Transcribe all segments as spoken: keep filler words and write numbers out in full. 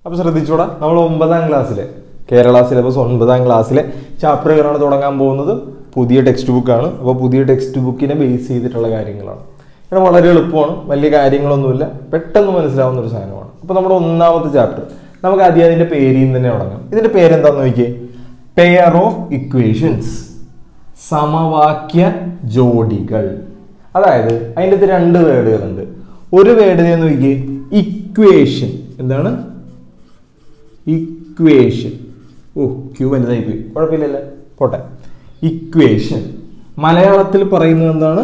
അപ്പോൾ ശ്രദ്ധിച്ചോടാ, നമ്മൾ ഒമ്പതാം ക്ലാസ്സിലെ കേരള സിലബസ് ഒൻപതാം ക്ലാസ്സിലെ ചാപ്റ്ററുകളാണ് തുടങ്ങാൻ പോകുന്നത്. പുതിയ ടെക്സ്റ്റ് ബുക്കാണ്. അപ്പോൾ പുതിയ ടെക്സ്റ്റ് ബുക്കിനെ ബേസ് ചെയ്തിട്ടുള്ള കാര്യങ്ങളാണ്. ഇവിടെ വളരെ എളുപ്പമാണ്, വലിയ കാര്യങ്ങളൊന്നുമില്ല, പെട്ടെന്ന് മനസ്സിലാവുന്ന ഒരു സാധനമാണ്. അപ്പോൾ നമ്മുടെ ഒന്നാമത്തെ ചാപ്റ്റർ നമുക്ക് ആദ്യം അതിൻ്റെ പേരിൽ നിന്ന് തന്നെ തുടങ്ങാം. ഇതിൻ്റെ പേരെന്താണെന്ന് നോക്കിയേ, പെയർ ഓഫ് ഇക്വേഷൻസ്, സമവാക്യ ജോഡികൾ. അതായത് അതിൻ്റെ അകത്ത് രണ്ട് വേർഡുകളുണ്ട്. ഒരു വേർഡ് ഞാൻ നോക്കിയേ, ഇക്വേഷൻ. എന്താണ് ഇക്വേഷൻ? ഓ ക്യൂ വലുതായി പോയി, കുഴപ്പമില്ലല്ലേ, പോട്ടെ. ഇക്വേഷൻ മലയാളത്തിൽ പറയുന്നത് എന്താണ്?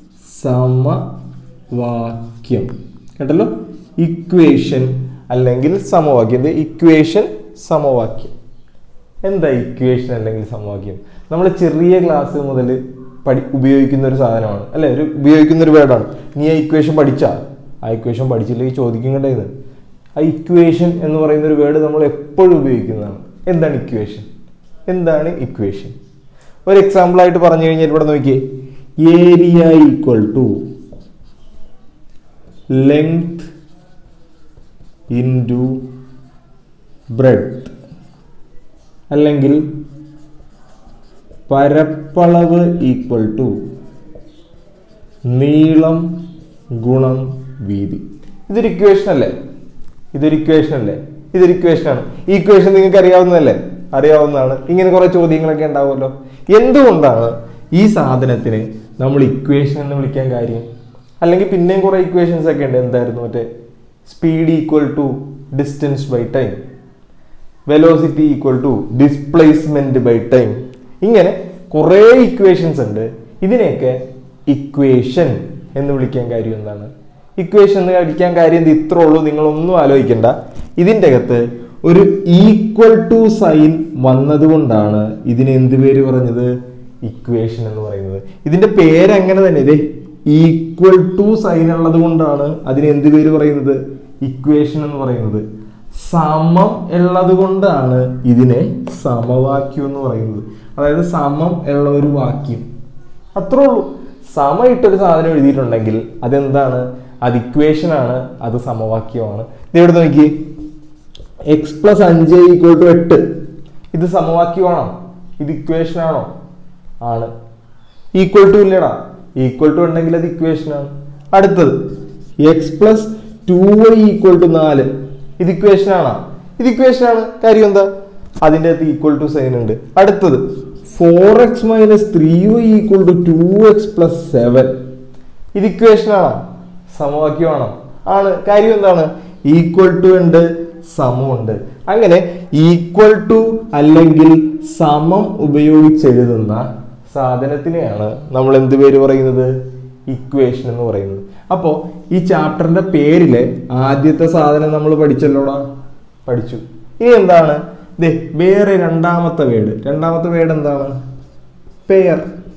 സമവാക്യം. കേട്ടല്ലോ, ഇക്വേഷൻ അല്ലെങ്കിൽ സമവാക്യം. ഇക്വേഷൻ സമവാക്യം. എന്താ ഇക്വേഷൻ അല്ലെങ്കിൽ സമവാക്യം? നമ്മൾ ചെറിയ ക്ലാസ് മുതൽ പഠി ഉപയോഗിക്കുന്ന ഒരു സാധനമാണ് അല്ലെ, ഒരു ഉപയോഗിക്കുന്ന ഒരു വേർഡാണ്. നീ ആ ഇക്വേഷൻ പഠിച്ചാ? ആ ഇക്വേഷൻ പഠിച്ചില്ലെങ്കിൽ ചോദിക്കും കണ്ടേന്ന്. ആ ഇക്വേഷൻ എന്ന് പറയുന്ന ഒരു വേർഡ് നമ്മൾ എപ്പോഴും ഉപയോഗിക്കുന്നതാണ്. എന്താണ് ഇക്വേഷൻ? എന്താണ് ഇക്വേഷൻ? ഒരു എക്സാമ്പിൾ ആയിട്ട് പറഞ്ഞു കഴിഞ്ഞാൽ ഇവിടെ നോക്കിയേ, area equal to length into breadth, അല്ലെങ്കിൽ പരപ്പളവ് ഈക്വൽ ടു നീളം ഗുണം വീതി. ഇതൊരു ഇക്വേഷൻ അല്ലേ? ഇതൊരു ഇക്വേഷൻ അല്ലേ? ഇതൊരു ഇക്വേഷനാണ്. ഈ ഇക്വേഷൻ നിങ്ങൾക്ക് അറിയാവുന്നതല്ലേ? അറിയാവുന്നതാണ്. ഇങ്ങനെ കുറെ ചോദ്യങ്ങളൊക്കെ ഉണ്ടാവുമല്ലോ. എന്തുകൊണ്ടാണ് ഈ സാധനത്തിന് നമ്മൾ ഇക്വേഷൻ എന്ന് വിളിക്കാൻ കാര്യം? അല്ലെങ്കിൽ പിന്നെയും കുറെ ഇക്വേഷൻസ് ഒക്കെ ഉണ്ട്. എന്തായിരുന്നു മറ്റേ speed equal to distance by time, velocity equal to displacement by time, ഇങ്ങനെ കുറേ ഇക്വേഷൻസ് ഉണ്ട്. ഇതിനെയൊക്കെ ഇക്വേഷൻ എന്ന് വിളിക്കാൻ കാര്യം എന്താണ്? ഇക്വേഷൻ എന്ന് വിളിക്കാൻ കാര്യം ഇത്രേ ഉള്ളൂ, നിങ്ങളൊന്നും ആലോചിക്കണ്ട. ഇതിൻ്റെ അകത്ത് ഒരു ഈക്വൽ ടു സൈൻ വന്നതുകൊണ്ടാണ് ഇതിന് എന്ത് പേര് പറഞ്ഞത്? ഇക്വേഷൻ എന്ന് പറയുന്നത്. ഇതിന്റെ പേര് അങ്ങനെ തന്നെ, ഇതേ ഈക്വൽ ടു സൈൻ ഉള്ളത് കൊണ്ടാണ് അതിന് എന്ത് പേര് പറയുന്നത്? ഇക്വേഷൻ എന്ന് പറയുന്നത്. സമം ഉള്ളത് കൊണ്ടാണ് ഇതിനെ സമവാക്യം എന്ന് പറയുന്നത്. അതായത് സമം ഉള്ള ഒരു വാക്യം, അത്രേ ഉള്ളൂ. സമ ഇട്ടൊരു സാധനം എഴുതിയിട്ടുണ്ടെങ്കിൽ അതെന്താണ്? അത് ഇക്വേഷൻ ആണ്, അത് സമവാക്യമാണ്. ഇതെവിടെ നോക്കി, എക്സ് പ്ലസ് അഞ്ച് ഈക്വൽ ടു എട്ട്, ഇത് സമവാക്യമാണോ? ഇത് ഇക്വേഷൻ ആണോ? ആണ്. ഈക്വൽ ടു ഇല്ലടാ, ഈക്വൽ ടു ഉണ്ടെങ്കിൽ അത് ഇക്വേഷൻ ആണ്. അടുത്തത് x plus two y equal to നാല്, ഇത് ഇക്വേഷൻ ആണോ? ഇത് ഇക്വേഷൻ ആണ്. കാര്യം എന്താ? അതിൻ്റെ അകത്ത് ഈക്വൽ ടു സൈൻ ഉണ്ട്. അടുത്തത് four x minus three y equal to two x plus seven, ഇത് ഇക്വേഷൻ ആണോ? സമവാക്യമാണോ? ആണ്. കാര്യം എന്താണ്? ഈക്വൽ ടു ഉണ്ട്, സമമുണ്ട്. അങ്ങനെ ഈക്വൽ ടു അല്ലെങ്കിൽ സമം ഉപയോഗിച്ച് എഴുതുന്ന സാധനത്തിനെയാണ് നമ്മൾ എന്ത് പേര് പറയുന്നത്? ഇക്വേഷൻ എന്ന് പറയുന്നത്. അപ്പോൾ ഈ ചാപ്റ്ററിന്റെ പേരിലെ ആദ്യത്തെ സാധനം നമ്മൾ പഠിച്ചല്ലോടാ, പഠിച്ചു. ഇനി എന്താണ്? ദേ വേറെ രണ്ടാമത്തെ വേർഡ്. രണ്ടാമത്തെ വേർഡ് എന്താണ്? പെയർ,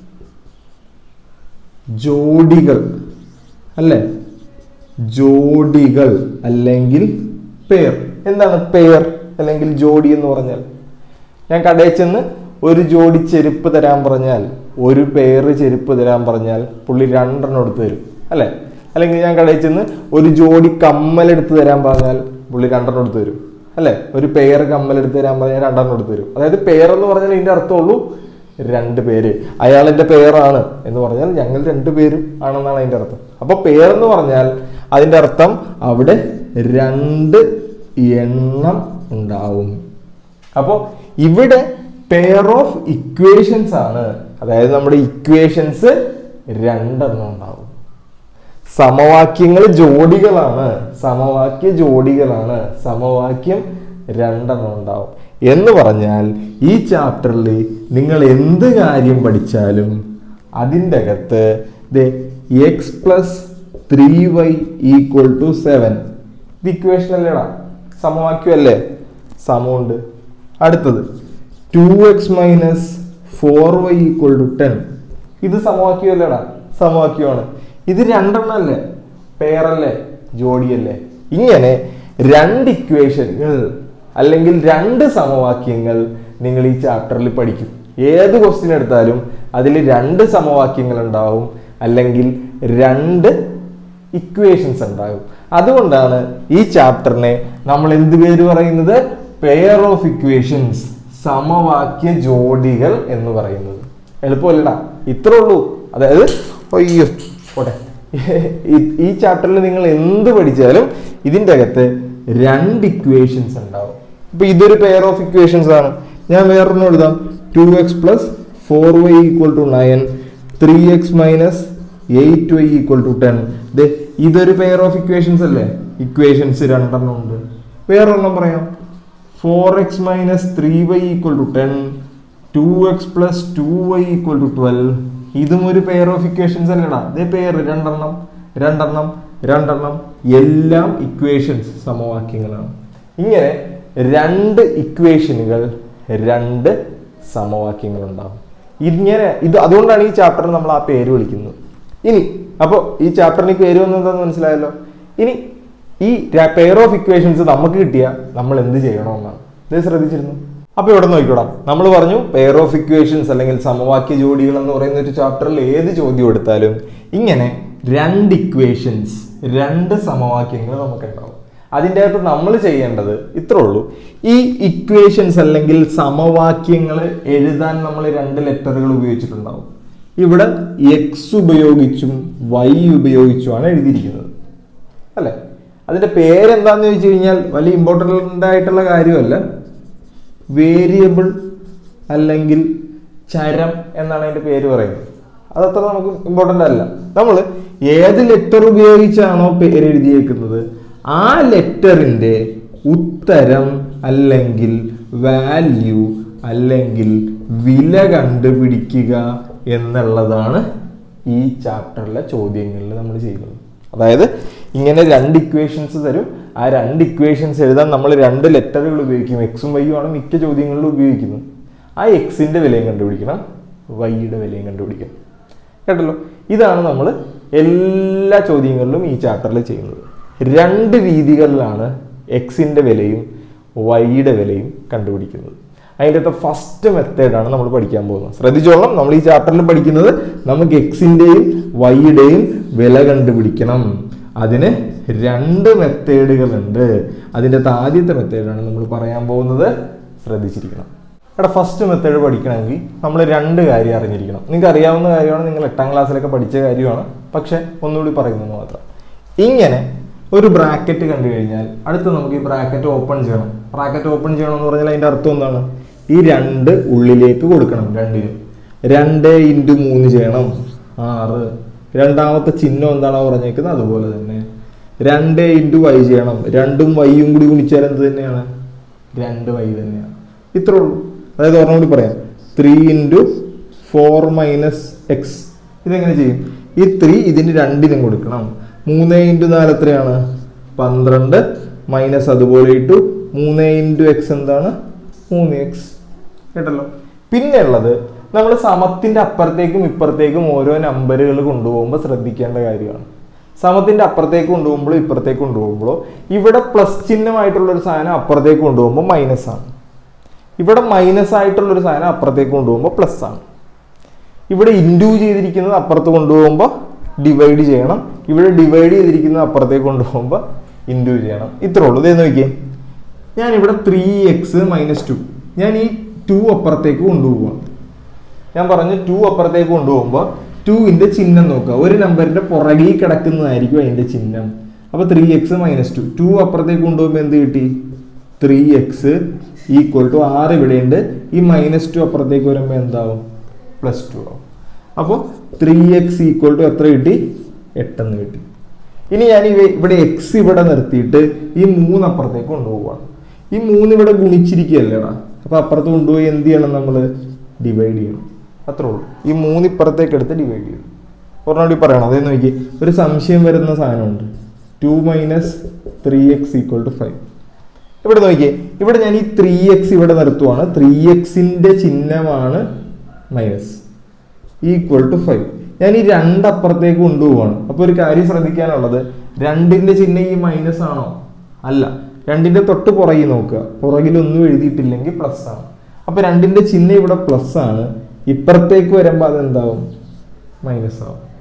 ജോഡികൾ അല്ലേ? ജോഡികൾ അല്ലെങ്കിൽ പെയർ. എന്താണ് പെയർ അല്ലെങ്കിൽ ജോഡി എന്ന് പറഞ്ഞാൽ? ഞാൻ കടയിൽ ചെന്ന് ഒരു ജോഡി ചെരുപ്പ് തരാൻ പറഞ്ഞാൽ, ഒരു പെയർ ചെരുപ്പ് തരാൻ പറഞ്ഞാൽ പുള്ളി രണ്ടെണ്ണം എടുത്ത് തരും അല്ലേ? അല്ലെങ്കിൽ ഞാൻ കടയിൽ ചെന്ന് ഒരു ജോഡി കമ്മലെടുത്ത് തരാൻ പറഞ്ഞാൽ പുള്ളി രണ്ടെണ്ണം എടുത്ത് തരും അല്ലേ? ഒരു പെയർ കമ്മലെടുത്ത് തരാൻ പറഞ്ഞാൽ രണ്ടെണ്ണം എടുത്ത് തരും. അതായത് പെയർ എന്ന് പറഞ്ഞാൽ ഇതിന്റെ അർത്ഥമുള്ളൂ രണ്ട് പേര്. അയാളെന്റെ പെയറാണ് എന്ന് പറഞ്ഞാൽ ഞങ്ങൾ രണ്ടു പേരും ആണെന്നാണ് അതിന്റെ അർത്ഥം. അപ്പൊ പെയർ എന്ന് പറഞ്ഞാൽ അതിന്റെ അർത്ഥം അവിടെ രണ്ട് എണ്ണം ഉണ്ടാവും. അപ്പോ ഇവിടെ പെയർ ഓഫ് ഇക്വേഷൻസ് ആണ്. അതായത് നമ്മുടെ ഇക്വേഷൻസ് രണ്ടെണ്ണം ഉണ്ടാവും. സമവാക്യങ്ങൾ ജോഡികളാണ്, സമവാക്യ ജോഡികളാണ്, സമവാക്യം രണ്ടെണ്ണം ഉണ്ടാവും. എന്ന് പറഞ്ഞാൽ ഈ ചാപ്റ്ററിൽ നിങ്ങൾ എന്ത് കാര്യം പഠിച്ചാലും അതിൻ്റെ അകത്ത് x plus three y equal to seven, ഇത് ഇക്വേഷൻ അല്ലേടാ, സമവാക്യം അല്ലേ? സമമുണ്ട്. അടുത്തത് two x minus four y equal to ten, ഇത് സമവാക്യം അല്ലേടാ? സമവാക്യമാണ്. ഇത് രണ്ടെണ്ണം അല്ലേ? പെയറല്ലേ? ജോഡിയല്ലേ? ഇങ്ങനെ രണ്ട് ഇക്വേഷനുകൾ അല്ലെങ്കിൽ രണ്ട് സമവാക്യങ്ങൾ നിങ്ങൾ ഈ ചാപ്റ്ററിൽ പഠിക്കും. ഏത് ക്വസ്റ്റ്യൻ എടുത്താലും അതിൽ രണ്ട് സമവാക്യങ്ങൾ ഉണ്ടാവും അല്ലെങ്കിൽ രണ്ട് ഇക്വേഷൻസ് ഉണ്ടാകും. അതുകൊണ്ടാണ് ഈ ചാപ്റ്ററിനെ നമ്മൾ എന്ത് പേര് പറയുന്നത്? പെയർ ഓഫ് ഇക്വേഷൻസ്, സമവാക്യ ജോഡികൾ എന്ന് പറയുന്നത്. എളുപ്പമല്ലടാ, ഇത്രേ ഉള്ളൂ. അതായത് അയ്യോ പോട്ടെ, ഈ ചാപ്റ്ററിൽ നിങ്ങൾ എന്ത് പഠിച്ചാലും ഇതിൻ്റെ അകത്ത് രണ്ട് ഇക്വേഷൻസ് ഉണ്ടാവും. ഇപ്പൊ ഇതൊരു പെയർ ഓഫ് ഇക്വേഷൻസ് ആണ്. ഞാൻ വേറൊന്നും എഴുതാം. Two x plus four y equal to nine, three x minus eight y equal to ten. ഇതൊരു പെയർ ഓഫ് ഇക്വേഷൻസ് അല്ലേ? ഇക്വേഷൻസ് രണ്ടെണ്ണം ഉണ്ട്. വേറൊരെണ്ണം പറയാം. Four x minus three y equal to ten, two x plus two y equal to twelve. ഇതും ഒരു pair of equations അല്ലടാ. ഇതേ പെയർ രണ്ടെണ്ണം രണ്ടെണ്ണം രണ്ടെണ്ണം എല്ലാം ഇക്വേഷൻസ്, സമവാക്യങ്ങളാണ്. ഇങ്ങനെ രണ്ട് ഇക്വേഷനുകൾ, രണ്ട് സമവാക്യങ്ങൾ ഉണ്ടാവും. ഇങ്ങനെ ഇത് അതുകൊണ്ടാണ് ഈ ചാപ്റ്ററിന് നമ്മൾ ആ പേര് വിളിക്കുന്നത്. ഇനി അപ്പോൾ ഈ ചാപ്റ്ററിന് പേര് വന്നതെന്ന് മനസ്സിലായല്ലോ. ഇനി ഈ പെയർ ഓഫ് ഇക്വേഷൻസ് നമുക്ക് കിട്ടിയാൽ നമ്മൾ എന്ത് ചെയ്യണമെന്നാണ്. ഇത് ശ്രദ്ധിച്ചിരുന്നു? അപ്പൊ ഇവിടെ നോക്കിക്കൂടാ, നമ്മൾ പറഞ്ഞു പെയർ ഓഫ് ഇക്വേഷൻസ് അല്ലെങ്കിൽ സമവാക്യ ജോഡികൾ എന്ന് പറയുന്ന ഒരു ചാപ്റ്ററിൽ ഏത് ചോദ്യം എടുത്താലും ഇങ്ങനെ രണ്ട് ഇക്വേഷൻസ്, രണ്ട് സമവാക്യങ്ങൾ നമുക്ക് ഉണ്ടാവും. അതിൻ്റെ അകത്ത് നമ്മൾ ചെയ്യേണ്ടത് ഇത്രേ ഉള്ളൂ. ഈ ഇക്വേഷൻസ് അല്ലെങ്കിൽ സമവാക്യങ്ങൾ എഴുതാൻ നമ്മൾ രണ്ട് ലെറ്ററുകൾ ഉപയോഗിച്ചിട്ടുണ്ടാവും. ഇവിടെ എക്സ് ഉപയോഗിച്ചും വൈ ഉപയോഗിച്ചുമാണ് എഴുതിയിരിക്കുന്നത് അല്ലെ? അതിന്റെ പേരെന്താന്ന് ചോദിച്ചു കഴിഞ്ഞാൽ വലിയ ഇമ്പോർട്ടൻ്റ് ആയിട്ടുള്ള കാര്യമല്ല. വേരിയബിൾ അല്ലെങ്കിൽ ചരം എന്നാണ് അതിന്റെ പേര് പറയുന്നത്. അതത്ര നമുക്ക് ഇമ്പോർട്ടൻ്റ് അല്ല. നമ്മൾ ഏത് ലെറ്റർ ഉപയോഗിച്ചാണോ പേര് എഴുതിയേക്കുന്നത് ആ ലെറ്ററിന്റെ ഉത്തരം അല്ലെങ്കിൽ വാല്യൂ അല്ലെങ്കിൽ വില കണ്ടുപിടിക്കുക എന്നുള്ളതാണ് ഈ ചാപ്റ്ററിലെ ചോദ്യങ്ങളിൽ നമ്മൾ ചെയ്യുന്നത്. അതായത് ഇങ്ങനെ രണ്ട് ഇക്വേഷൻസ് തരും. ആ രണ്ട് ഇക്വേഷൻസ് എഴുതാൻ നമ്മൾ രണ്ട് ലെറ്ററുകൾ ഉപയോഗിക്കും. എക്സും വൈയും ആണ് മിക്ക ചോദ്യങ്ങളിലും ഉപയോഗിക്കുന്നത്. ആ എക്സിന്റെ വിലയും കണ്ടുപിടിക്കണം, വൈയുടെ വിലയും കണ്ടുപിടിക്കണം. കേട്ടല്ലോ? ഇതാണ് നമ്മൾ എല്ലാ ചോദ്യങ്ങളിലും ഈ ചാപ്റ്ററിൽ ചെയ്യുന്നത്. രണ്ട് രീതികളിലാണ് എക്സിന്റെ വിലയും വൈയുടെ വിലയും കണ്ടുപിടിക്കുന്നത്. അതിൻ്റെ അകത്ത് ഫസ്റ്റ് മെത്തേഡാണ് നമ്മൾ പഠിക്കാൻ പോകുന്നത്. ശ്രദ്ധിച്ചോളണം, നമ്മൾ ഈ ചാപ്റ്ററിൽ പഠിക്കുന്നത് നമുക്ക് എക്സിന്റെയും വൈയുടെയും വില കണ്ടുപിടിക്കണം. അതിന് രണ്ട് മെത്തേഡുകളുണ്ട്. അതിൻ്റെ അകത്ത് ആദ്യത്തെ മെത്തേഡാണ് നമ്മൾ പറയാൻ പോകുന്നത്. ശ്രദ്ധിച്ചിരിക്കണം. ഇവിടെ ഫസ്റ്റ് മെത്തേഡ് പഠിക്കണമെങ്കിൽ നമ്മൾ രണ്ട് കാര്യം അറിഞ്ഞിരിക്കണം. നിങ്ങൾക്ക് അറിയാവുന്ന കാര്യമാണ്, നിങ്ങൾ എട്ടാം ക്ലാസ്സിലൊക്കെ പഠിച്ച കാര്യമാണ്. പക്ഷെ ഒന്നുകൂടി പറയുന്നത് മാത്രം. ഇങ്ങനെ ഒരു ബ്രാക്കറ്റ് കണ്ടു കഴിഞ്ഞാൽ അടുത്ത് നമുക്ക് ഈ ബ്രാക്കറ്റ് ഓപ്പൺ ചെയ്യണം. ബ്രാക്കറ്റ് ഓപ്പൺ ചെയ്യണം എന്ന് പറഞ്ഞാൽ അതിൻ്റെ അർത്ഥം എന്താണ്? ഈ രണ്ട് ഉള്ളിലേക്ക് കൊടുക്കണം. രണ്ടിനും രണ്ട് ഇൻറ്റു മൂന്ന് ചെയ്യണം, ആറ്. രണ്ടാമത്തെ ചിഹ്നം എന്താണോ പറഞ്ഞേക്കുന്നത് അതുപോലെ തന്നെ രണ്ട് ഇൻറ്റു വൈ ചെയ്യണം. രണ്ടും വൈയും കൂടി ഗുണിച്ചാൽ എന്ത് തന്നെയാണ്? രണ്ട് വൈ തന്നെയാണ്. ഇത്രേ ഉള്ളൂ. അതായത് ഒരെണ്ണം കൂടി പറയാം. Three into four minus x. ഇതെങ്ങനെ ചെയ്യും? ഈ ത്രീ ഇതിന് രണ്ടിനും കൊടുക്കണം. മൂന്ന് ഇൻറ്റു നാല് എത്രയാണ്? പന്ത്രണ്ട്. മൈനസ് അതുപോലെ ഇട്ടു മൂന്ന് ഇൻറ്റു എക്സ് എന്താണ്? മൂന്ന് എക്സ്. കേട്ടല്ലോ? പിന്നെ ഉള്ളത് നമ്മൾ സമത്തിന്റെ അപ്പുറത്തേക്കും ഇപ്പുറത്തേക്കും ഓരോ നമ്പറുകൾ കൊണ്ടുപോകുമ്പോൾ ശ്രദ്ധിക്കേണ്ട കാര്യമാണ്. സമത്തിന്റെ അപ്പുറത്തേക്ക് കൊണ്ടുപോകുമ്പോഴോ ഇപ്പുറത്തേക്ക് കൊണ്ടുപോകുമ്പോഴോ ഇവിടെ പ്ലസ് ചിഹ്നമായിട്ടുള്ളൊരു സാധനം അപ്പുറത്തേക്ക് കൊണ്ടുപോകുമ്പോൾ മൈനസ് ആണ്. ഇവിടെ മൈനസ് ആയിട്ടുള്ളൊരു സാധനം അപ്പുറത്തേക്ക് കൊണ്ടുപോകുമ്പോൾ പ്ലസ് ആണ്. ഇവിടെ ഇൻറ്റു ചെയ്തിരിക്കുന്നത് അപ്പുറത്ത് കൊണ്ടുപോകുമ്പോൾ ഡിവൈഡ് ചെയ്യണം. ഇവിടെ ഡിവൈഡ് ചെയ്തിരിക്കുന്നത് അപ്പുറത്തേക്ക് കൊണ്ടുപോകുമ്പോൾ ഇൻറ്റു ചെയ്യണം. ഇത്രേ ഉള്ളൂ. ഇതേ നോക്കിയേ, ഞാൻ ഇവിടെ ത്രീ എക്സ് മൈനസ് ടു, ഞാൻ ഈ ടു അപ്പുറത്തേക്ക് കൊണ്ടുപോകുകയാണ്. ഞാൻ പറഞ്ഞു ടു അപ്പുറത്തേക്ക് കൊണ്ടുപോകുമ്പോൾ ടുവിൻ്റെ ചിഹ്നം നോക്കുക. ഒരു നമ്പറിന്റെ പുറകിൽ കിടക്കുന്നതായിരിക്കും അതിന്റെ ചിഹ്നം. അപ്പൊ three x minus two, two അപ്പുറത്തേക്ക് കൊണ്ടുപോകുമ്പോൾ എന്ത് കിട്ടി? ത്രീ എക്സ് ഈക്വൽ ടു ആറ് ഇവിടെയുണ്ട്. ഈ മൈനസ് ടു അപ്പുറത്തേക്ക് വരുമ്പോൾ എന്താവും? പ്ലസ് ടു ആവും. അപ്പോൾ ത്രീ എക്സ് ഈക്വൽ ടു എത്ര കിട്ടി? എട്ടെന്ന് കിട്ടി. ഇനി ഞാൻ ഇവിടെ എക്സ് ഇവിടെ നിർത്തിയിട്ട് ഈ മൂന്ന് അപ്പുറത്തേക്ക് കൊണ്ടുപോവാണ്. ഈ മൂന്ന് ഇവിടെ ഗുണിച്ചിരിക്കുകയല്ലേടാ. അപ്പൊ അപ്പുറത്ത് കൊണ്ടുപോയി എന്ത് ചെയ്യണം? നമ്മൾ ഡിവൈഡ് ചെയ്യണം. അത്രേ ഉള്ളൂ. ഈ മൂന്ന് ഇപ്പുറത്തേക്ക് എടുത്ത് ഡിവൈഡ് ചെയ്യണം. ഒരെണ്ണോടി പറയണം. അതേ നോക്കി, ഒരു സംശയം വരുന്ന സാധനമുണ്ട്. Two minus three x equal to five. ഇവിടെ നോക്കിയേ, ഇവിടെ ഞാൻ ഈ ത്രീ എക്സ് ഇവിടെ നിർത്തുവാണ്. ത്രീ എക്സിന്റെ ചിഹ്നമാണ് മൈനസ്, ഈക്വൽ ടു ഫൈവ്. ഞാൻ ഈ രണ്ട് അപ്പുറത്തേക്ക് കൊണ്ടുപോവാണ്. അപ്പൊ ഒരു കാര്യം ശ്രദ്ധിക്കാനുള്ളത്, രണ്ടിന്റെ ചിഹ്നം ഈ മൈനസ് ആണോ? അല്ല. രണ്ടിന്റെ തൊട്ട് പുറകിൽ നോക്കുക. പുറകിലൊന്നും എഴുതിയിട്ടില്ലെങ്കിൽ പ്ലസ് ആണ്. അപ്പൊ രണ്ടിന്റെ ചിഹ്നം ഇവിടെ പ്ലസ് ആണ്. ഇപ്പുറത്തേക്ക് വരുമ്പോൾ അതെന്താവും? മൈനസ് ആവും.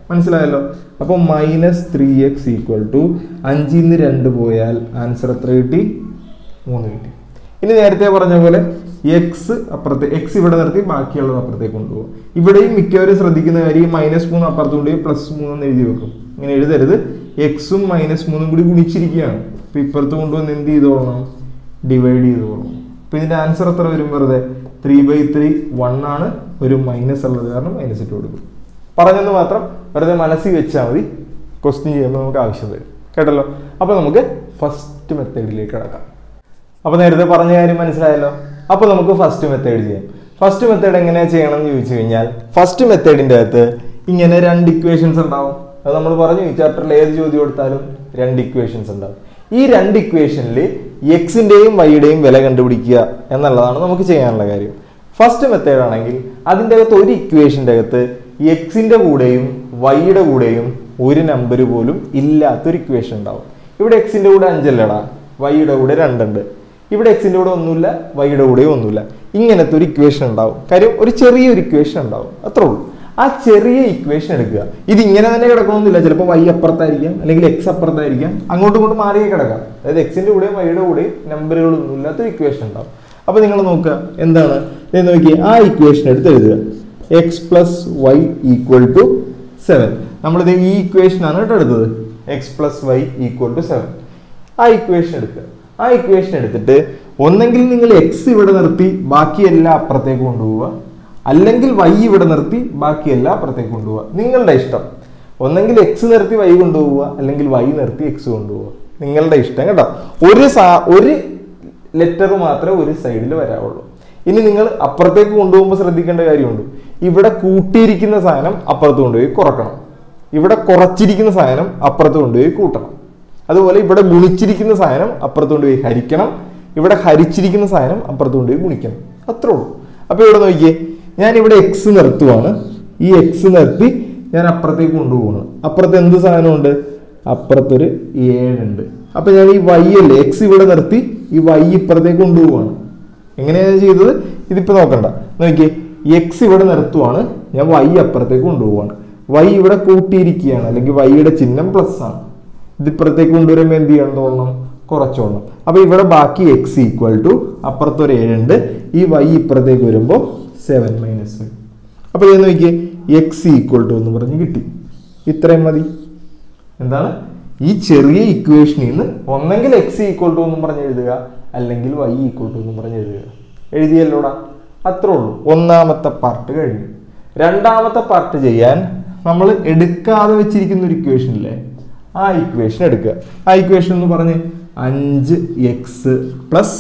മനസ്സിലായല്ലോ? അപ്പോൾ minus three x equal to അഞ്ചിൽ നിന്ന് രണ്ട് പോയാൽ ആൻസർ എത്ര കിട്ടി? മൂന്ന് കിട്ടി. ഇനി നേരത്തെ പറഞ്ഞ പോലെ എക്സ് അപ്പുറത്തെ എക്സ് ഇവിടെ നിർത്തി ബാക്കിയുള്ളത് അപ്പുറത്തേക്ക് കൊണ്ടുപോകും. ഇവിടെയും മിക്കവരും ശ്രദ്ധിക്കുന്ന കാര്യം മൈനസ് മൂന്ന് അപ്പുറത്ത് കൊണ്ടുപോയി പ്ലസ് മൂന്ന് എഴുതി വെക്കും. ഇങ്ങനെ എഴുതരുത്. എക്സും മൈനസ് മൂന്നും കൂടി ഗുണിച്ചിരിക്കുകയാണ്. അപ്പൊ ഇപ്പുറത്ത് കൊണ്ടുവന്ന് എന്ത് ചെയ്തോളണം? ഡിവൈഡ് ചെയ്തോളണം. അപ്പൊ ഇതിന്റെ ആൻസർ എത്ര വരും? വെറുതെ ത്രീ ബൈ ത്രീ വൺ ആണ്. ഒരു മൈനസ് ഉള്ളത് കാരണം മൈനസ് ഇട്ട് കൊടുക്കും. പറഞ്ഞെന്ന് മാത്രം വെറുതെ മനസ്സിൽ വെച്ചാൽ മതി. ക്വസ്റ്റ്യൻ ചെയ്യുമ്പോൾ നമുക്ക് ആവശ്യം വരും. കേട്ടല്ലോ? അപ്പൊ നമുക്ക് ഫസ്റ്റ് മെത്തേഡിലേക്ക് കടക്കാം. അപ്പൊ നേരത്തെ പറഞ്ഞ കാര്യം മനസ്സിലായല്ലോ? അപ്പൊ നമുക്ക് ഫസ്റ്റ് മെത്തേഡ് ചെയ്യാം. ഫസ്റ്റ് മെത്തേഡ് എങ്ങനെയാ ചെയ്യണം എന്ന് ചോദിച്ചു കഴിഞ്ഞാൽ ഫസ്റ്റ് മെത്തേഡിന്റെ അകത്ത് ഇങ്ങനെ രണ്ട് ഇക്വേഷൻസ് ഉണ്ടാവും. അത് നമ്മൾ പറഞ്ഞു ഈ ചാപ്റ്ററിൽ ഏത് ചോദ്യം കൊടുത്താലും രണ്ട് ഇക്വേഷൻസ് ഉണ്ടാവും. ഈ രണ്ട് ഇക്വേഷനിൽ എക്സിന്റെയും വൈയുടെയും വില കണ്ടുപിടിക്കുക എന്നുള്ളതാണ് നമുക്ക് ചെയ്യാനുള്ള കാര്യം. ഫസ്റ്റ് മെത്തേഡ് ആണെങ്കിൽ അതിൻ്റെ അകത്ത് ഒരു ഇക്വേഷൻ്റെ അകത്ത് എക്സിന്റെ കൂടെയും വൈയുടെ കൂടെയും ഒരു നമ്പർ പോലും ഇല്ലാത്തൊരു ഇക്വേഷൻ ഉണ്ടാവും. ഇവിടെ എക്സിന്റെ കൂടെ അഞ്ചല്ലടാ, വൈയുടെ കൂടെ രണ്ടുണ്ട്. ഇവിടെ എക്സിന്റെ കൂടെ ഒന്നുമില്ല, വൈയുടെ കൂടെയും ഒന്നുമില്ല. ഇങ്ങനത്തെ ഒരു ഇക്വേഷൻ ഉണ്ടാവും. കാര്യം ഒരു ചെറിയൊരു ഇക്വേഷൻ ഉണ്ടാവും, അത്രേ ഉള്ളൂ. ആ ചെറിയ ഇക്വേഷൻ എടുക്കുക. ഇത് ഇങ്ങനെ തന്നെ കിടക്കണമെന്നില്ല. ചിലപ്പോൾ വൈ അപ്പുറത്തായിരിക്കാം, അല്ലെങ്കിൽ എക്സ് അപ്പുറത്തായിരിക്കാം, അങ്ങോട്ടും ഇങ്ങോട്ടും മാറിയേ കിടക്കാം. അതായത് എക്സിന്റെ കൂടെയും വൈയുടെ കൂടെയും നമ്പറുകളൊന്നും ഇല്ലാത്തൊരു ഇക്വേഷൻ ഉണ്ടാവും. അപ്പൊ നിങ്ങൾ നോക്കുക എന്താണ് നോക്കി ആ ഇക്വേഷൻ എടുത്ത് എഴുതുക. X plus y equal to seven. നമ്മളിത് ഈ ഇക്വേഷനാണ് കേട്ടോ എടുത്തത്. X plus y equal to seven. ആ ഇക്വേഷൻ എടുക്കുക. ആ ഇക്വേഷൻ എടുത്തിട്ട് ഒന്നെങ്കിൽ നിങ്ങൾ എക്സ് ഇവിടെ നിർത്തി ബാക്കിയെല്ലാം അപ്പുറത്തേക്ക് കൊണ്ടുപോവുക, അല്ലെങ്കിൽ വൈ ഇവിടെ നിർത്തി ബാക്കിയെല്ലാം അപ്പുറത്തേക്ക് കൊണ്ടുപോവുക. നിങ്ങളുടെ ഇഷ്ടം. ഒന്നെങ്കിൽ എക്സ് നിർത്തി വൈ കൊണ്ടുപോവുക, അല്ലെങ്കിൽ വൈ നിർത്തി എക്സ് കൊണ്ടുപോവുക. നിങ്ങളുടെ ഇഷ്ടം കേട്ടോ. ഒരു സാ ഒരു ലെറ്റർ മാത്രമേ ഒരു സൈഡിൽ വരാവുള്ളൂ. ഇനി നിങ്ങൾ അപ്പുറത്തേക്ക് കൊണ്ടുപോകുമ്പോൾ ശ്രദ്ധിക്കേണ്ട കാര്യമുണ്ട്. ഇവിടെ കൂട്ടിയിരിക്കുന്ന സാധനം അപ്പുറത്ത് കൊണ്ടുപോയി കുറക്കണം, ഇവിടെ കുറച്ചിരിക്കുന്ന സാധനം അപ്പുറത്ത് കൊണ്ടുപോയി കൂട്ടണം. അതുപോലെ ഇവിടെ ഗുണിച്ചിരിക്കുന്ന സാധനം അപ്പുറത്ത് കൊണ്ടുപോയി ഹരിക്കണം, ഇവിടെ ഹരിച്ചിരിക്കുന്ന സാധനം അപ്പുറത്ത് കൊണ്ടുപോയി ഗുണിക്കണം. അത്രേ ഉള്ളൂ. അപ്പൊ ഇവിടെ നോക്കിയേ, ഞാൻ ഇവിടെ എക്സ് നിർത്തുവാണ്. ഈ എക്സ് നിർത്തി ഞാൻ അപ്പുറത്തേക്ക് കൊണ്ടുപോവാണ്. അപ്പുറത്ത് എന്ത് സാധനമുണ്ട്? അപ്പുറത്തൊരു ഏഴുണ്ട്. അപ്പൊ ഞാൻ ഈ വൈ അല്ലേ, എക്സ് ഇവിടെ നിർത്തി ഈ വൈ ഇപ്പുറത്തേക്ക് കൊണ്ടുപോവാണ്. എങ്ങനെയാണ് ഞാൻ ചെയ്തത്? ഇതിപ്പോ നോക്കണ്ട. നോക്കിയേ, എക്സ് ഇവിടെ നിർത്തുവാണ്, ഞാൻ വൈ അപ്പുറത്തേക്ക് കൊണ്ടുപോവാണ്. വൈ ഇവിടെ കൂട്ടിയിരിക്കുകയാണ്, അല്ലെങ്കിൽ വൈയുടെ ചിഹ്നം പ്ലസ് ആണ്. ഇതിപ്പുറത്തേക്ക് കൊണ്ടുവരുമ്പോൾ എന്ത് ചെയ്യണം തോന്നണം? കുറച്ചോണം. അപ്പൊ ഇവിടെ ബാക്കി എക്സ് ഈക്വൽ ടു അപ്പുറത്തൊരു ഏഴുണ്ട്, ഈ വൈ ഇപ്പുറത്തേക്ക് വരുമ്പോൾ സെവൻ മൈനസ് വൈ. അപ്പൊ ഇത് നോക്കിയേ, എക്സ് ഈക്വൽ ടു എന്ന് പറഞ്ഞ് കിട്ടി. ഇത്രയും മതി. എന്താണ്? ഈ ചെറിയ ഇക്വേഷനിൽ നിന്ന് ഒന്നെങ്കിൽ എക്സ് ഈക്വൽ ടു എന്നും പറഞ്ഞ് എഴുതുക, അല്ലെങ്കിൽ വൈ ഈക്വൽ ടു എന്നും പറഞ്ഞ് എഴുതുക. എഴുതിയല്ലോടാ? അത്രേ ഉള്ളൂ. ഒന്നാമത്തെ പാർട്ട് കഴിഞ്ഞു. രണ്ടാമത്തെ പാർട്ട് ചെയ്യാൻ നമ്മൾ എടുക്കാതെ വെച്ചിരിക്കുന്ന ഒരു ഇക്വേഷൻ ഇല്ലേ, ആ ഇക്വേഷൻ എടുക്കുക. ആ ഇക്വേഷൻ എന്ന് പറഞ്ഞ് അഞ്ച് എക്സ് പ്ലസ്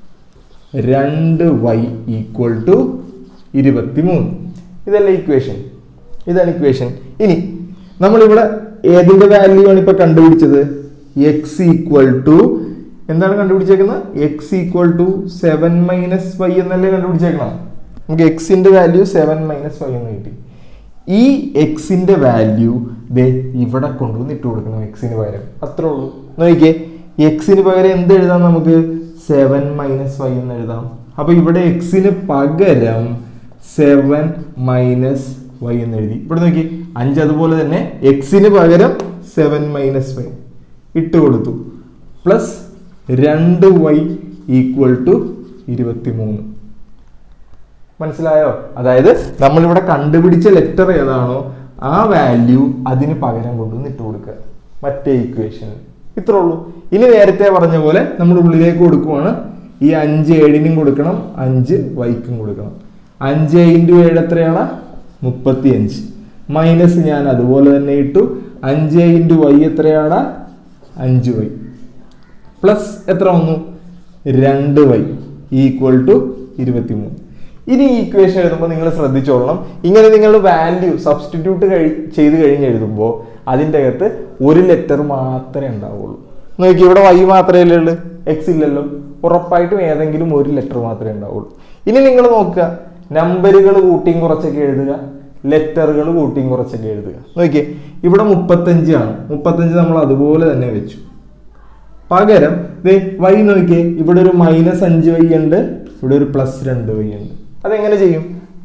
രണ്ട് വൈ ഈക്വൽ ടു ഇരുപത്തി മൂന്ന്. ഇതല്ലേ ഇക്വേഷൻ? ഇതാണ് ഇക്വേഷൻ. ഇനി നമ്മളിവിടെ ഏതിന്റെ വാല്യൂ ആണ് ഇപ്പൊ കണ്ടുപിടിച്ചത്? എക്സ് ഈക്വൽ ടു എന്താണ് കണ്ടുപിടിച്ചേക്കുന്നത്? X equal to seven minus y എന്നല്ലേ കണ്ടുപിടിച്ചേക്കണം. നമുക്ക് എക്സിന്റെ വാല്യൂ സെവൻ മൈനസ് വൈ എന്ന് കിട്ടി. ഈ എക്സിന്റെ വാല്യൂ ദേ ഇവിടെ കൊണ്ടുവന്ന് ഇട്ട് കൊടുക്കണം എക്സിന് പകരം. അത്രേ ഉള്ളൂ. നോക്കിയേ, എക്സിന് പകരം എന്ത് എഴുതാം? നമുക്ക് സെവൻ മൈനസ് വൈ എന്ന് എഴുതാം. അപ്പൊ ഇവിടെ എക്സിന് പകരം സെവൻ മൈനസ് വൈ എന്ന് എഴുതി. ഇവിടെ നോക്കി, അഞ്ച് അതുപോലെ തന്നെ എക്സിന് പകരം സെവൻ മൈനസ് വൈ ഇട്ട് കൊടുത്തു. പ്ലസ് രണ്ട് വൈ ഈക്വൽ ടു ഇരുപത്തി മൂന്ന്. മനസ്സിലായോ? അതായത് നമ്മളിവിടെ കണ്ടുപിടിച്ച ലെറ്റർ ഏതാണോ ആ വാല്യൂ അതിന് പകരം കൊണ്ടുവന്ന് ഇട്ട് കൊടുക്കുക മറ്റേ ഇക്വേഷനിൽ. ഇത്രേ ഉള്ളൂ. ഇനി നേരത്തെ പറഞ്ഞ പോലെ നമ്മൾ ഉള്ളിലേക്ക് കൊടുക്കുവാണ്. ഈ അഞ്ച് ഏഴിനും കൊടുക്കണം, അഞ്ച് വൈക്കും കൊടുക്കണം. അഞ്ച് ഇൻറ്റു ഏഴ് എത്രയാണ്? മുപ്പത്തി അഞ്ച്. മൈനസ് ഞാൻ അതുപോലെ തന്നെ ഇട്ടു. അഞ്ച് ഇൻറ്റു വൈ എത്രയാണ്? അഞ്ച് വൈ. പ്ലസ് എത്ര വന്നു? രണ്ട് വൈ ഈക്വൽ ടു ഇരുപത്തി മൂന്ന്. ഇനി ഈ ഇക്വേഷൻ എഴുതുമ്പോൾ നിങ്ങൾ ശ്രദ്ധിച്ചോളണം. ഇങ്ങനെ നിങ്ങൾ വാല്യൂ സബ്സ്റ്റിറ്റ്യൂട്ട് കഴി ചെയ്ത് കഴിഞ്ഞ് എഴുതുമ്പോൾ അതിൻ്റെ അകത്ത് ഒരു ലെറ്റർ മാത്രമേ ഉണ്ടാവുള്ളൂ. നോക്കി, ഇവിടെ വൈ മാത്രമേ ഉള്ളൂ, എക്സ് ഇല്ലല്ലോ. ഉറപ്പായിട്ടും ഏതെങ്കിലും ഒരു ലെറ്റർ മാത്രമേ ഉണ്ടാവുള്ളൂ. ഇനി നിങ്ങൾ നോക്കുക, നമ്പറുകൾ കൂട്ടിയും കുറച്ചൊക്കെ എഴുതുക, ലെറ്ററുകൾ കൂട്ടിയും കുറച്ചൊക്കെ എഴുതുക. നോക്കിയേ, ഇവിടെ മുപ്പത്തഞ്ച് ആണ്. മുപ്പത്തഞ്ച് നമ്മൾ അതുപോലെ തന്നെ വെച്ചു. പകരം വൈ നോക്കിയേ, ഇവിടെ ഒരു മൈനസ് അഞ്ച് വൈ ഉണ്ട്, ഇവിടെ ഒരു പ്ലസ് രണ്ട് വൈ ഉണ്ട്. അതെങ്ങനെ ചെയ്യും?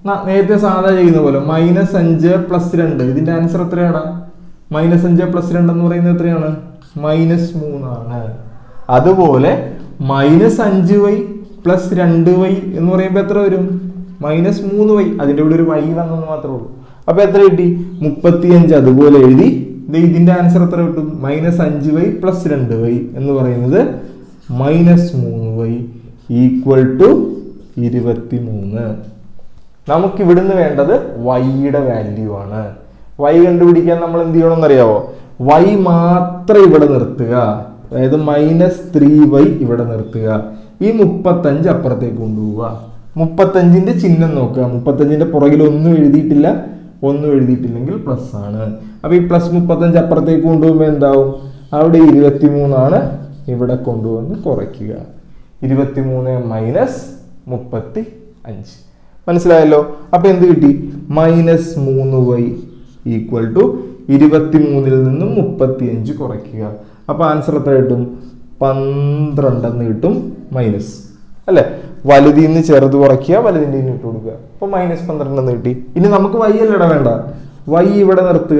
നേരത്തെ സാധാ ചെയ്യുന്ന പോലെ മൈനസ് അഞ്ച് പ്ലസ് രണ്ട്, ഇതിന്റെ ആൻസർ എത്രയാണ്? മൈനസ് അഞ്ച് പ്ലസ് രണ്ട് എന്ന് പറയുന്നത് എത്രയാണ്? മൈനസ് മൂന്നാണ്. അതുപോലെ മൈനസ് അഞ്ച് വൈ പ്ലസ് രണ്ട് വൈ എന്ന് പറയുമ്പോൾ എത്ര വരും? മൈനസ് മൂന്ന് വൈ. അതിൻ്റെ കൂടെ ഒരു വൈ വന്നെന്ന് മാത്രമേ ഉള്ളൂ. അപ്പൊ എത്ര കിട്ടി? മുപ്പത്തിയഞ്ച്. അതുപോലെ എഴുതി. ഇതിന്റെ ആൻസർ എത്ര കിട്ടും? മൈനസ് അഞ്ച് വൈ പ്ലസ് രണ്ട് വൈ എന്ന് പറയുന്നത് മൈനസ് മൂന്ന് വൈ ഈക്വൽ ടു ഇരുപത്തി മൂന്ന്. നമുക്ക് ഇവിടുന്ന് വേണ്ടത് വൈയുടെ വാല്യൂ ആണ്. വൈ കണ്ടുപിടിക്കാൻ നമ്മൾ എന്ത് ചെയ്യണമെന്ന് അറിയാവോ? വൈ മാത്രം ഇവിടെ നിർത്തുക, അതായത് മൈനസ് ത്രീ വൈ ഇവിടെ നിർത്തുക. ഈ മുപ്പത്തഞ്ച് അപ്പുറത്തേക്ക് കൊണ്ടുപോവുക. മുപ്പത്തഞ്ചിന്റെ ചിഹ്നം നോക്കുക. മുപ്പത്തഞ്ചിന്റെ പുറകിൽ ഒന്നും എഴുതിയിട്ടില്ല, ഒന്നും എഴുതിയിട്ടില്ലെങ്കിൽ പ്ലസ് ആണ്. അപ്പൊ ഈ പ്ലസ് മുപ്പത്തഞ്ച് അപ്പുറത്തേക്ക് കൊണ്ടുപോകുമ്പോൾ എന്താവും? അവിടെ ഇരുപത്തി മൂന്നാണ്, ഇവിടെ കൊണ്ടുവന്ന് കുറയ്ക്കുക. ഇരുപത്തി മൂന്ന് മൈനസ് മുപ്പത്തി അഞ്ച്. മനസ്സിലായല്ലോ? അപ്പൊ എന്ത് കിട്ടി? മൈനസ് മൂന്ന് വൈ ഈക്വൽ ടു ഇരുപത്തി മൂന്നിൽ നിന്നും മുപ്പത്തി അഞ്ച് കുറയ്ക്കുക. അപ്പൊ ആൻസർ എത്ര കിട്ടും? പന്ത്രണ്ടെന്ന് കിട്ടും. മൈനസ് അല്ലെ? വലുതിൽ നിന്ന് ചെറുത് കുറയ്ക്കുക, വലുതിൻ്റെ ഇട്ട് കൊടുക്കുക. അപ്പൊ മൈനസ് പന്ത്രണ്ടെന്ന് കിട്ടി. ഇനി നമുക്ക് വൈ അല്ല ഇട വേണ്ട, വൈ ഇവിടെ നിർത്തുക.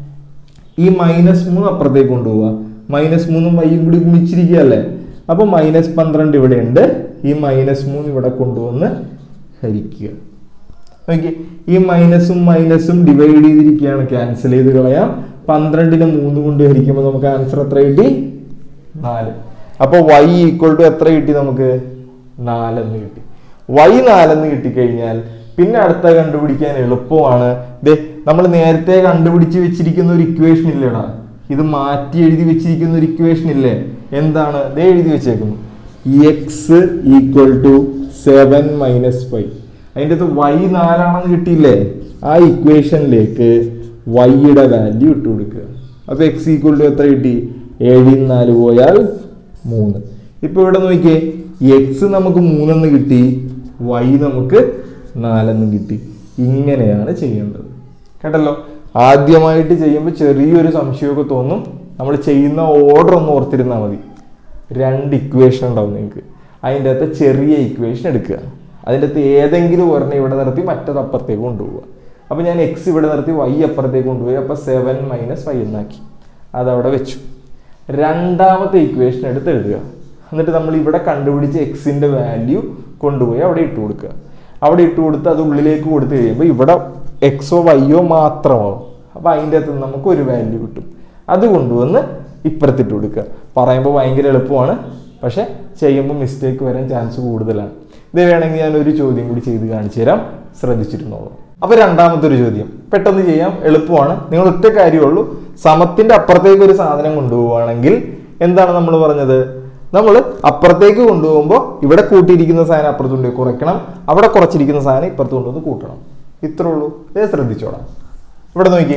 ഈ മൈനസ് മൂന്ന് അപ്പുറത്തേക്ക് കൊണ്ടുപോവുക. മൈനസ് മൂന്നും വൈയും കൂടി ഗുണിച്ചിരിക്കുക അല്ലേ? അപ്പൊ മൈനസ് പന്ത്രണ്ട് ഇവിടെ ഉണ്ട്. ഈ മൈനസ് മൂന്ന് ഇവിടെ കൊണ്ടുവന്ന് ഹരിക്കുക. ഓക്കെ, ഈ മൈനസും മൈനസും ഡിവൈഡ് ചെയ്തിരിക്കുകയാണ്, ക്യാൻസൽ ചെയ്ത് കളയാം. പന്ത്രണ്ടിന് മൂന്ന് കൊണ്ട് ഹരിക്കുമ്പോൾ നമുക്ക് ആൻസർ എത്ര കിട്ടി? നാല്. അപ്പൊ വൈ ഈക്വൽ ടു എത്ര കിട്ടി നമുക്ക്? നാലെന്ന് കിട്ടി. വൈ നാലെന്ന് കിട്ടിക്കഴിഞ്ഞാൽ പിന്നെ അടുത്ത കണ്ടുപിടിക്കാൻ എളുപ്പമാണ്. ദേ നമ്മൾ നേരത്തെ കണ്ടുപിടിച്ച് വെച്ചിരിക്കുന്ന ഒരു ഇക്വേഷൻ ഇല്ലേടാ, ഇത് മാറ്റി എഴുതി വെച്ചിരിക്കുന്ന ഒരു ഇക്വേഷൻ ഇല്ലേ? എന്താണ്? ദേ എഴുതി വെച്ചേക്കുന്നു, x equal to seven minus five. അതിൻ്റെ അകത്ത് വൈ നാലാണെന്ന് കിട്ടിയില്ലേ? ആ ഇക്വേഷനിലേക്ക് വൈയുടെ വാല്യൂ ഇട്ട് കൊടുക്കുക. അപ്പൊ എക്സ് ഈക്വൽ ടു എത്ര കിട്ടി? ഏഴിൽ നാല് പോയാൽ മൂന്ന്. ഇപ്പൊ ഇവിടെ നോക്കിയേ, എക്സ് നമുക്ക് മൂന്നെന്ന് കിട്ടി, വൈ നമുക്ക് നാലെന്ന് കിട്ടി. ഇങ്ങനെയാണ് ചെയ്യേണ്ടത്. കേട്ടല്ലോ? ആദ്യമായിട്ട് ചെയ്യുമ്പോൾ ചെറിയൊരു സംശയമൊക്കെ തോന്നും. നമ്മൾ ചെയ്യുന്ന ഓർഡർ ഒന്ന് ഓർത്തിരുന്നാൽ മതി. രണ്ട് ഇക്വേഷൻ ഉണ്ടാവും നിങ്ങൾക്ക്. അതിൻ്റെ അകത്ത് ചെറിയ ഇക്വേഷൻ എടുക്കുക. അതിൻ്റെ അകത്ത് ഏതെങ്കിലും ഒരെണ്ണം ഇവിടെ നിർത്തി മറ്റത് അപ്പുറത്തേക്ക് കൊണ്ടുപോവുക. അപ്പോൾ ഞാൻ എക്സ് ഇവിടെ നിർത്തി വൈ അപ്പുറത്തേക്ക് കൊണ്ടുപോയി. അപ്പോൾ സെവൻ മൈനസ് ഫൈവ് എന്നാക്കി, അതവിടെ വെച്ചു. രണ്ടാമത്തെ ഇക്വേഷൻ എടുത്ത് എഴുതുക. എന്നിട്ട് നമ്മൾ ഇവിടെ കണ്ടുപിടിച്ച എക്സിൻ്റെ വാല്യൂ കൊണ്ടുപോയി അവിടെ ഇട്ട് കൊടുക്കുക. അവിടെ ഇട്ട് കൊടുത്ത് അത് ഉള്ളിലേക്ക് കൊടുത്തു കഴിയുമ്പോൾ ഇവിടെ എക്സോ വൈയോ മാത്രമാവും. അപ്പോൾ അതിൻ്റെ അകത്ത് നമുക്ക് ഒരു വാല്യൂ കിട്ടും. അത് കൊണ്ടുവന്ന് ഇപ്പുറത്തിട്ട് കൊടുക്കുക. പറയുമ്പോൾ ഭയങ്കര എളുപ്പമാണ്, പക്ഷെ ചെയ്യുമ്പോൾ മിസ്റ്റേക്ക് വരാൻ ചാൻസ് കൂടുതലാണ്. ഇത് വേണമെങ്കിൽ ഞാൻ ഒരു ചോദ്യം കൂടി ചെയ്ത് കാണിച്ചു തരാം, ശ്രദ്ധിച്ചിരുന്നോളൂ. അപ്പോൾ രണ്ടാമത്തെ ഒരു ചോദ്യം പെട്ടെന്ന് ചെയ്യാം, എളുപ്പമാണ്. നിങ്ങൾ ഒറ്റ കാര്യമുള്ളൂ, സമത്തിന്റെ അപ്പുറത്തേക്ക് ഒരു സാധനം കൊണ്ടുപോവുകയാണെങ്കിൽ എന്താണ് നമ്മൾ പറഞ്ഞത്? നമ്മൾ അപ്പുറത്തേക്ക് കൊണ്ടുപോകുമ്പോൾ ഇവിടെ കൂട്ടിയിരിക്കുന്ന സാധനം അപ്പുറത്ത് കൊണ്ടുപോയി കുറയ്ക്കണം, അവിടെ കുറച്ചിരിക്കുന്ന സാധനം ഇപ്പുറത്ത് കൊണ്ടുവന്ന് കൂട്ടണം. ഇത്രേ ഉള്ളൂ. ഇത് ശ്രദ്ധിച്ചോളാം. ഇവിടെ നോക്കി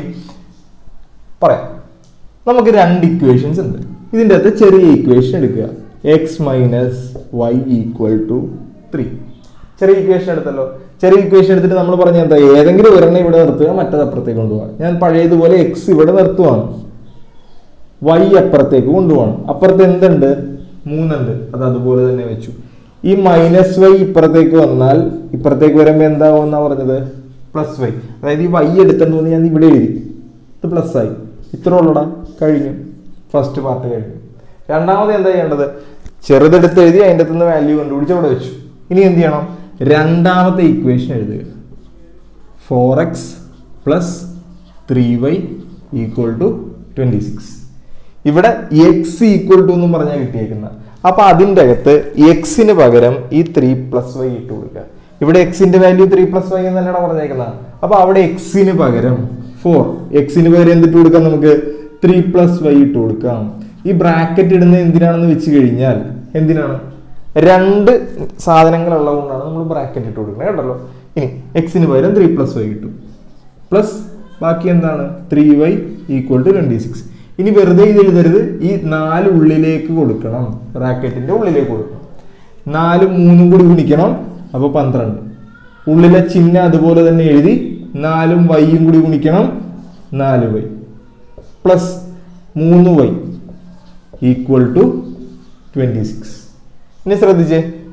പറയാം. നമുക്ക് രണ്ട് ഇക്വേഷൻസ് ഉണ്ട്. ഇതിൻ്റെ അകത്ത് ചെറിയ ഇക്വേഷൻ എടുക്കുക. X minus y equal to three. ചെറിയ ഇക്വേഷൻ എടുത്തല്ലോ. ചെറിയ ഇക്വേഷൻ എടുത്തിട്ട് നമ്മൾ പറഞ്ഞ എന്താ? ഏതെങ്കിലും ഒരെണ്ണം ഇവിടെ നിർത്തുക, മറ്റത് അപ്പുറത്തേക്ക് കൊണ്ടുപോകാം. ഞാൻ പഴയതുപോലെ എക്സ് ഇവിടെ നിർത്തുവാണ്, വൈ അപ്പുറത്തേക്ക് കൊണ്ടുപോകണം. അപ്പുറത്ത് എന്തുണ്ട്? മൂന്നുണ്ട്, അത് അതുപോലെ തന്നെ വെച്ചു. ഈ മൈനസ് വൈ ഇപ്പുറത്തേക്ക് വന്നാൽ ഇപ്പുറത്തേക്ക് വരുമ്പോൾ എന്താവും എന്നാ പറഞ്ഞത്? Plus y. അതായത് ഈ വൈ എടുത്തെന്ന് തോന്നി ഞാൻ ഇവിടെ എഴുതി, ഇത് പ്ലസ് ആയി. ഇത്ര ഉള്ളടാ, കഴിഞ്ഞു. ഫസ്റ്റ് പാർട്ട് കഴിഞ്ഞു. രണ്ടാമത് എന്താ ചെയ്യേണ്ടത്? ചെറുതെടുത്ത് എഴുതി അതിൻ്റെ അകത്തുനിന്ന് വാല്യൂ കണ്ടുപിടിച്ച് അവിടെ വെച്ചു. ഇനി എന്ത് ചെയ്യണം? രണ്ടാമത്തെ ഇക്വേഷൻ എഴുതുക. Four x plus three y equal to twenty six. ഇവിടെ എക്സ് ഈക്വൽ ടു എന്നും പറഞ്ഞാൽ കിട്ടിയേക്കുന്ന. അപ്പൊ അതിൻ്റെ അകത്ത് എക്സിന് പകരം ഈ ത്രീ പ്ലസ് വൈ ഇട്ട് കൊടുക്കുക. ഇവിടെ എക്സിന്റെ വാല്യൂ ത്രീ പ്ലസ് വൈ എന്നല്ലാണ് പറഞ്ഞേക്കുന്നത്. അപ്പൊ അവിടെ എക്സിന് പകരം ഫോർ, എക്സിന് പകരം എന്തിട്ട് കൊടുക്കാം? നമുക്ക് ത്രീ പ്ലസ് വൈ ഇട്ട് കൊടുക്കാം. ഈ ബ്രാക്കറ്റ് ഇടുന്നത് എന്തിനാണെന്ന് വെച്ച് കഴിഞ്ഞാൽ, എന്തിനാണ്? രണ്ട് സാധനങ്ങൾ ഉള്ളതുകൊണ്ടാണ് നമ്മൾ ബ്രാക്കറ്റ് ഇട്ട് കൊടുക്കുന്നത്. കേട്ടല്ലോ? ഇനി എക്സിന് പകരം ത്രീ പ്ലസ് വൈ കിട്ടും, പ്ലസ് ബാക്കി എന്താണ്? Three y equal to twenty six. ഇനി വെറുതെ ഇത് എഴുതരുത്, ഈ നാല് ഉള്ളിലേക്ക് കൊടുക്കണം, ബ്രാക്കറ്റിന്റെ ഉള്ളിലേക്ക് കൊടുക്കണം. നാലും മൂന്നും കൂടി ഗുണിക്കണം, അപ്പൊ പന്ത്രണ്ട്. ഉള്ളിലെ ചിഹ്നം അതുപോലെ തന്നെ എഴുതി, നാലും വൈയും കൂടി ഗുണിക്കണം, നാല് വൈ പ്ലസ് മൂന്ന് y equal to twenty six. ഇനി ശ്രദ്ധിച്ചേ,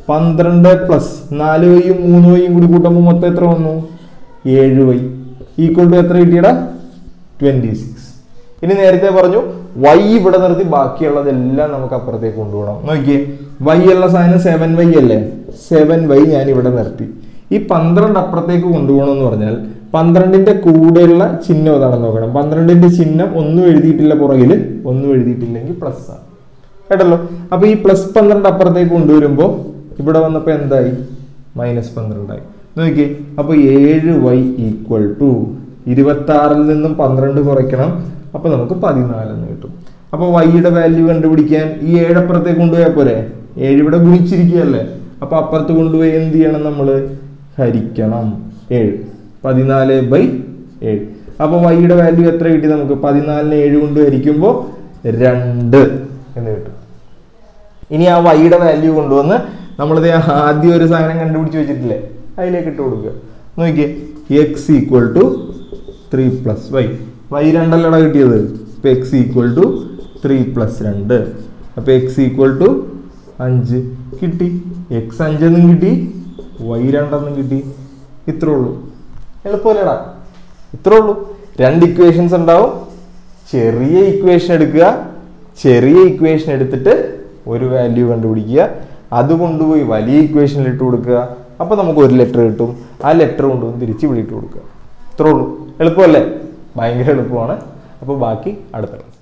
പന്ത്രണ്ട് പ്ലസ് നാല് വൈയും മൂന്ന് വൈയും കൂടി കൂട്ടുമ്പോൾ മൊത്തം എത്ര വന്നു? ഏഴ് വൈ ഈക്വൽ ടു എത്ര കിട്ടിയടാ? Twenty six. ഇനി നേരത്തെ പറഞ്ഞു വൈ ഇവിടെ നിർത്തി ബാക്കിയുള്ളതെല്ലാം നമുക്ക് അപ്പുറത്തേക്ക് കൊണ്ടുപോകണം. നോക്കിയേ, വൈ ഉള്ള സാധനം സെവൻ വൈ അല്ലേ? സെവൻ വൈ ഞാൻ ഇവിടെ നിർത്തി. ഈ പന്ത്രണ്ട് അപ്പുറത്തേക്ക് കൊണ്ടുപോകണം എന്ന് പറഞ്ഞാൽ പന്ത്രണ്ടിന്റെ കൂടെയുള്ള ചിഹ്നം ഏതാണെന്ന് നോക്കണം. പന്ത്രണ്ടിന്റെ ചിഹ്നം ഒന്നും എഴുതിയിട്ടില്ല പുറകിൽ, ഒന്നും എഴുതിയിട്ടില്ലെങ്കിൽ പ്ലസ് ആണ് കേട്ടല്ലോ. അപ്പൊ ഈ പ്ലസ് പന്ത്രണ്ട് അപ്പുറത്തേക്ക് കൊണ്ടുവരുമ്പോൾ ഇവിടെ വന്നപ്പോ എന്തായി? മൈനസ് പന്ത്രണ്ടായി. നോക്കിയേ, അപ്പൊ ഏഴ് വൈ ഈക്വൽ ടു ഇരുപത്തി ആറിൽ നിന്നും പന്ത്രണ്ട് കുറയ്ക്കണം, അപ്പൊ നമുക്ക് പതിനാലെന്ന് കിട്ടും. അപ്പൊ വൈയുടെ വാല്യൂ കണ്ടുപിടിക്കാൻ ഈ ഏഴ് അപ്പുറത്തേക്ക് കൊണ്ടുപോയാൽ പോരെ? ഏഴ് ഇവിടെ ഗുണിച്ചിരിക്കുകയല്ലേ, അപ്പൊ അപ്പുറത്ത് കൊണ്ടുപോയി എന്ത് ചെയ്യണം? നമ്മള് ഹരിക്കണം. ഏഴ് പതിനാല് ബൈ ഏഴ്. അപ്പൊ വൈയുടെ വാല്യൂ എത്ര കിട്ടി നമുക്ക്? പതിനാലിന് ഏഴ് കൊണ്ട് ഹരിക്കുമ്പോൾ രണ്ട് എന്ന് കിട്ടും. ഇനി ആ വൈയുടെ വാല്യൂ കൊണ്ടുവന്ന് നമ്മളിത് ആദ്യം ഒരു സാധനം കണ്ടുപിടിച്ച് വെച്ചിട്ടില്ലേ, അതിലേക്ക് ഇട്ട് കൊടുക്കുക. നോക്കിയേ, x equal to three plus y. Y രണ്ടല്ലട കിട്ടിയത്, ഇപ്പൊ x equal to three plus രണ്ട്. അപ്പൊ എക്സ് ഈക്വൽ ടു അഞ്ച് കിട്ടി. എക്സ് അഞ്ചെന്നും കിട്ടി, വൈ രണ്ടെന്നും കിട്ടി. ഇത്രേ ഉള്ളൂ. എളുപ്പമല്ലേടാ? ഇത്രേ ഉള്ളൂ. രണ്ട് ഇക്വേഷൻസ് ഉണ്ടാവും. ചെറിയ ഇക്വേഷൻ എടുക്കുക, ചെറിയ ഇക്വേഷൻ എടുത്തിട്ട് ഒരു വാല്യൂ കണ്ടുപിടിക്കുക, അത് കൊണ്ടുപോയി വലിയ ഇക്വേഷനിൽ ഇട്ട് കൊടുക്കുക. അപ്പൊ നമുക്ക് ഒരു ലെറ്റർ കിട്ടും. ആ ലെറ്റർ കൊണ്ടുവന്ന് തിരിച്ച് ഇവിടെ ഇട്ട് കൊടുക്കുക. ഇത്രേ ഉള്ളൂ. എളുപ്പമല്ലേ? ഭയങ്കര എളുപ്പമാണ്. അപ്പോൾ ബാക്കി അടുത്ത ക്ലാസ്.